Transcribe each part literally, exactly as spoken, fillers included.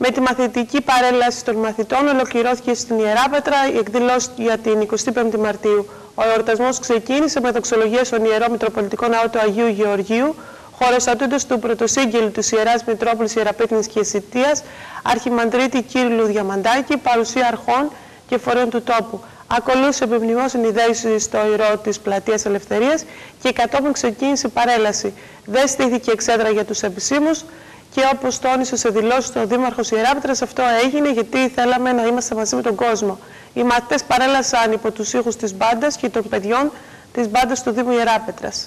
Με τη μαθητική παρέλαση των μαθητών ολοκληρώθηκε στην Ιεράπετρα η εκδήλωση για την εικοστή πέμπτη Μαρτίου. Ο εορτασμός ξεκίνησε με δοξολογία στον Ιερό Μητροπολιτικό Ναό του Αγίου Γεωργίου, χωροστατούντος του Πρωτοσύγγελου της Ιεράς Μητρόπολης Ιεραπέτνης και Εσιτίας, Αρχιμανδρίτη Κύριλλου Διαμαντάκη, παρουσία αρχών και φορέων του τόπου. Ακολούθησε επιμνημόσυνη δέηση στο ιερό της Πλατείας Ελευθερίας και κατόπιν ξεκίνησε η παρέλαση. Δεν στήθηκε εξέδρα για τους επισήμους και όπως τόνισε σε δηλώσεις ο Δήμαρχος Ιεράπετρας, αυτό έγινε γιατί θέλαμε να είμαστε μαζί με τον κόσμο. Οι μαθητές παρέλασαν υπό τους ήχους της μπάντας και των παιδιών της μπάντας του Δήμου Ιεράπετρας.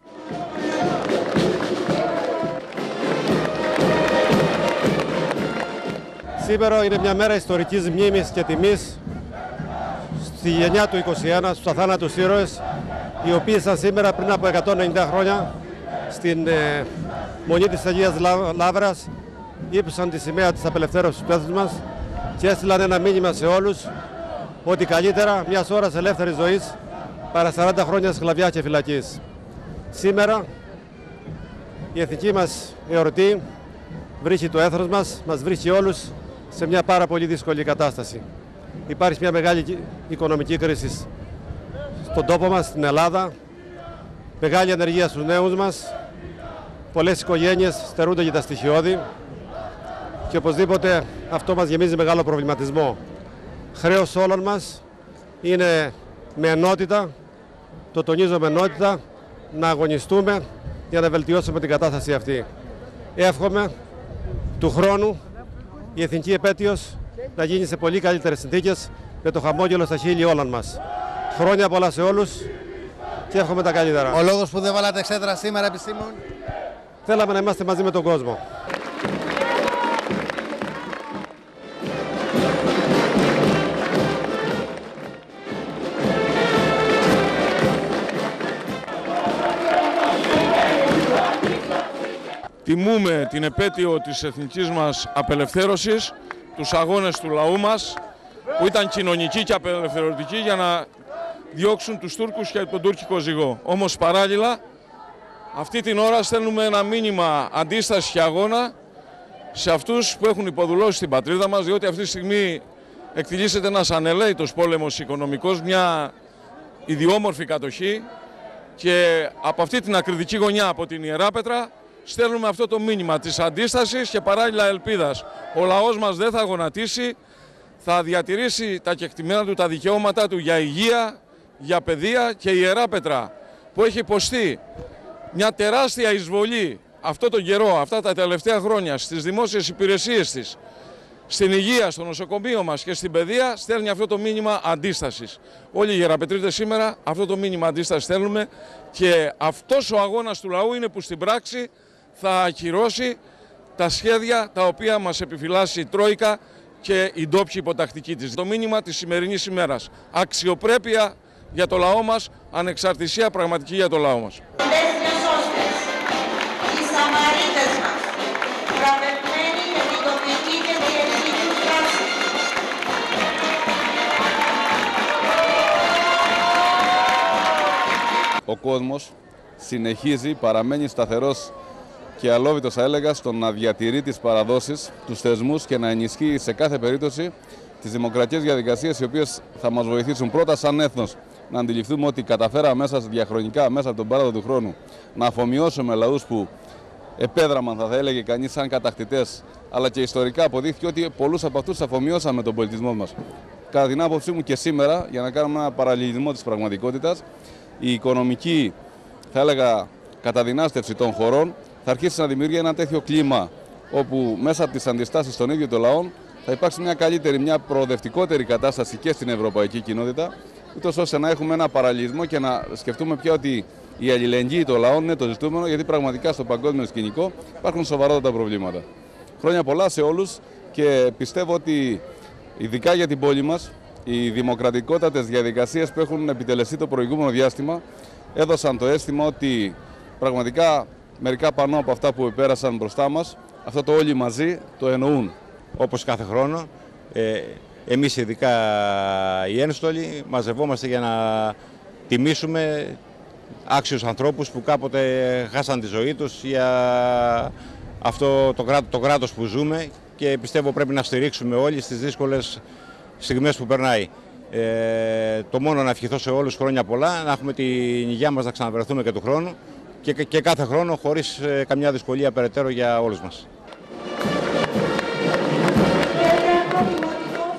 Σήμερα είναι μια μέρα ιστορικής μνήμης και τιμής στη γενιά του είκοσι ένα, στους αθάνατους ήρωες, οι οποίοι ήσαν σήμερα πριν από εκατόν ενενήντα χρόνια στην ε, Μονή της Αγίας Λαύρας, ύψωσαν τη σημαία της απελευθέρωσης του πέθους μας και έστειλαν ένα μήνυμα σε όλους ότι καλύτερα μιας ώρας ελεύθερης ζωής παρά σαράντα χρόνια σκλαβιά και φυλακής. Σήμερα η εθνική μας εορτή βρίσκει το έθνος μας, μας βρίσκει όλους σε μια πάρα πολύ δύσκολη κατάσταση. Υπάρχει μια μεγάλη οικονομική κρίση στον τόπο μας, στην Ελλάδα, μεγάλη ανεργία στους νέους μας, πολλές οικογένειες στερούνται για τα στοιχειώδη και οπωσδήποτε αυτό μας γεμίζει μεγάλο προβληματισμό. Χρέος όλων μας είναι με ενότητα, το τονίζω με ενότητα, να αγωνιστούμε για να βελτιώσουμε την κατάσταση αυτή. Εύχομαι του χρόνου η εθνική επέτειος να γίνει σε πολύ καλύτερες συνθήκες με το χαμόγελο στα χείλη όλων μας. Χρόνια πολλά σε όλους και εύχομαι τα καλύτερα. Ο λόγος που δεν βάλατε εξέδρα σήμερα, επισήμων? Θέλαμε να είμαστε μαζί με τον κόσμο. Τιμούμε την επέτειο της εθνικής μας απελευθέρωσης, τους αγώνες του λαού μας, που ήταν κοινωνικοί και απελευθερωτικοί για να διώξουν τους Τούρκους και τον τουρκικό ζυγό. Όμως παράλληλα, αυτή την ώρα στέλνουμε ένα μήνυμα αντίστασης και αγώνα σε αυτούς που έχουν υποδουλώσει την πατρίδα μας, διότι αυτή τη στιγμή εκτιλήσεται ένας ανελαίητος πόλεμος οικονομικός, μια ιδιόμορφη κατοχή, και από αυτή την ακριτική γωνιά, από την Ιεράπετρα, στέλνουμε αυτό το μήνυμα της αντίστασης και παράλληλα ελπίδας. Ο λαός μας δεν θα γονατίσει, θα διατηρήσει τα κεκτημένα του, τα δικαιώματά του για υγεία, για παιδεία, και η Ιεράπετρα που έχει υποστεί μια τεράστια εισβολή αυτό τον καιρό, αυτά τα τελευταία χρόνια στις δημόσιες υπηρεσίες της, στην υγεία, στο νοσοκομείο μας και στην παιδεία, στέλνει αυτό το μήνυμα αντίστασης. Όλοι οι Ιεραπετρίτες σήμερα αυτό το μήνυμα αντίστασης στέλνουμε, και αυτός ο αγώνας του λαού είναι που στην πράξη θα ακυρώσει τα σχέδια τα οποία μας επιφυλάσσει η Τρόικα και οι ντόπιοι υποτακτικοί της. Το μήνυμα της σημερινής ημέρας: αξιοπρέπεια για το λαό μας, ανεξαρτησία πραγματική για το λαό μας. Ο κόσμος συνεχίζει, παραμένει σταθερός και αλόβητος, θα έλεγα, στο να διατηρεί τις παραδόσεις, τους θεσμούς και να ενισχύει σε κάθε περίπτωση τις δημοκρατικές διαδικασίες, οι οποίες θα μας βοηθήσουν πρώτα σαν έθνος να αντιληφθούμε ότι καταφέραμε μέσα διαχρονικά, μέσα από τον πάραδο του χρόνου, να αφομοιώσουμε λαούς που επέδραμαν, θα έλεγε κανείς, σαν κατακτητές, αλλά και ιστορικά αποδείχθηκε ότι πολλούς από αυτούς αφομοιώσαμε τον πολιτισμό μας. Κατά την άποψή μου και σήμερα, για να κάνουμε ένα παραλληλισμό της πραγματικότητας, η οικονομική, θα έλεγα, καταδυνάστευση των χωρών θα αρχίσει να δημιουργεί ένα τέτοιο κλίμα, όπου μέσα από τις αντιστάσεις των ίδιων των λαών θα υπάρξει μια καλύτερη, μια προοδευτικότερη κατάσταση και στην ευρωπαϊκή κοινότητα, ούτως ώστε να έχουμε ένα παραλληλισμό και να σκεφτούμε πια ότι η αλληλεγγύη των λαών είναι το ζητούμενο, γιατί πραγματικά στο παγκόσμιο σκηνικό υπάρχουν σοβαρότατα προβλήματα. Χρόνια πολλά σε όλους, και πιστεύω ότι ειδικά για την πόλη μας, οι δημοκρατικότατες διαδικασίες που έχουν επιτελεστεί το προηγούμενο διάστημα έδωσαν το αίσθημα ότι πραγματικά μερικά πανώ από αυτά που πέρασαν μπροστά μας, αυτό το όλοι μαζί το εννοούν. Όπως κάθε χρόνο, ε, εμείς ειδικά οι ένστολοι μαζευόμαστε για να τιμήσουμε άξιους ανθρώπους που κάποτε χάσαν τη ζωή τους για αυτό το, κράτο, το κράτος που ζούμε και πιστεύω πρέπει να στηρίξουμε όλοι στις δύσκολες στιγμές που περνάει. Ε, το μόνο να ευχηθώ σε όλους χρόνια πολλά, να έχουμε την υγεία μας να ξαναβρεθούμε και του χρόνου και, και κάθε χρόνο χωρίς ε, καμιά δυσκολία περαιτέρω για όλους μας.